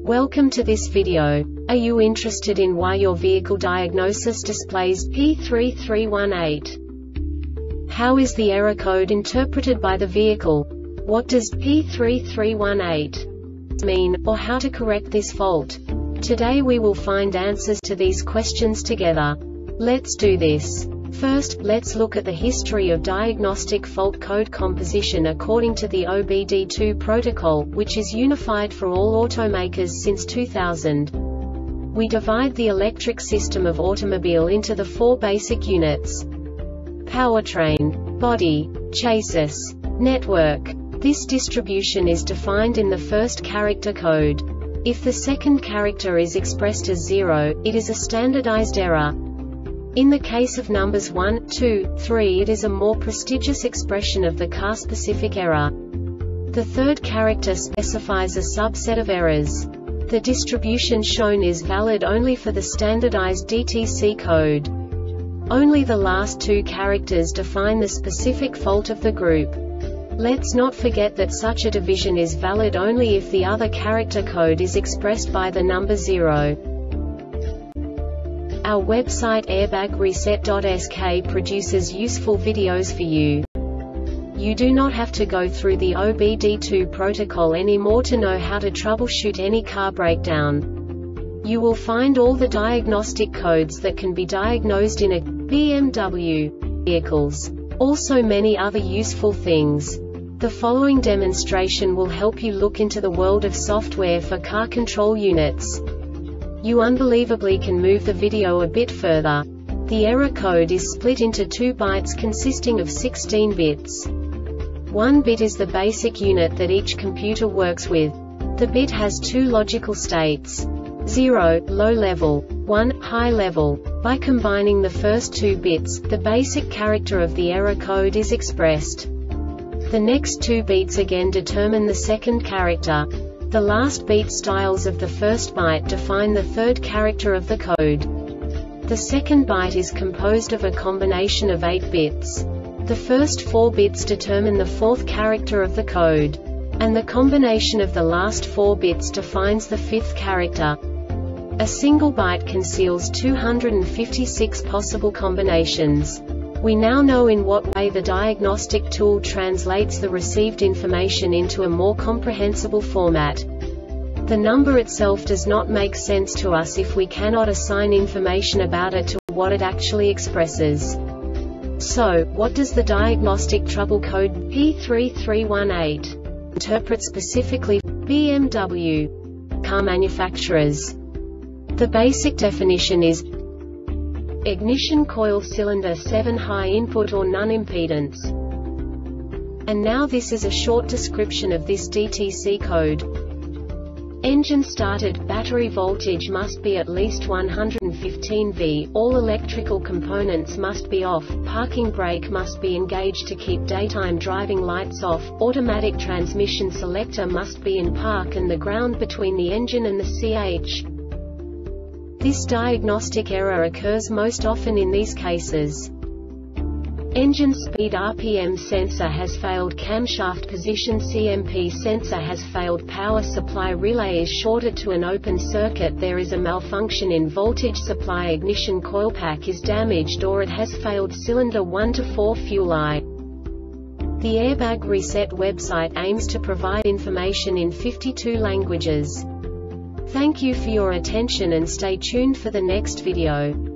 Welcome to this video. Are you interested in why your vehicle diagnosis displays P3318? How is the error code interpreted by the vehicle? What does P3318 mean, or how to correct this fault? Today we will find answers to these questions together. Let's do this. First, let's look at the history of diagnostic fault code composition according to the OBD2 protocol, which is unified for all automakers since 2000. We divide the electric system of automobile into the four basic units: powertrain, body, chassis, network. This distribution is defined in the first character code. If the second character is expressed as 0, it is a standardized error. In the case of numbers 1, 2, 3, it is a more prestigious expression of the car-specific error. The third character specifies a subset of errors. The distribution shown is valid only for the standardized DTC code. Only the last two characters define the specific fault of the group. Let's not forget that such a division is valid only if the other character code is expressed by the number 0. Our website airbagreset.sk produces useful videos for you. You do not have to go through the OBD2 protocol anymore to know how to troubleshoot any car breakdown. You will find all the diagnostic codes that can be diagnosed in a BMW vehicles. Also many other useful things. The following demonstration will help you look into the world of software for car control units. You unbelievably can move the video a bit further. The error code is split into 2 bytes consisting of 16 bits. 1 bit is the basic unit that each computer works with. The bit has 2 logical states: 0, low level, 1, high level. By combining the first 2 bits, the basic character of the error code is expressed. The next 2 beats again determine the second character. The last beat styles of the first byte define the third character of the code. The second byte is composed of a combination of 8 bits. The first 4 bits determine the fourth character of the code. And the combination of the last 4 bits defines the fifth character. A single byte conceals 256 possible combinations. We now know in what way the diagnostic tool translates the received information into a more comprehensible format. The number itself does not make sense to us if we cannot assign information about it to what it actually expresses. So, what does the diagnostic trouble code P3318 interpret specifically for BMW car manufacturers? The basic definition is ignition coil cylinder 7 high input or none impedance. And now this is a short description of this DTC code. Engine started, battery voltage must be at least 115 V, all electrical components must be off, parking brake must be engaged to keep daytime driving lights off, automatic transmission selector must be in park and the ground between the engine and the CH. This diagnostic error occurs most often in these cases: engine speed RPM sensor has failed, camshaft position CMP sensor has failed, power supply relay is shorted to an open circuit, there is a malfunction in voltage supply, ignition coil pack is damaged or it has failed, cylinder 1 to 4 fuel eye. The Airbag Reset website aims to provide information in 52 languages. Thank you for your attention and stay tuned for the next video.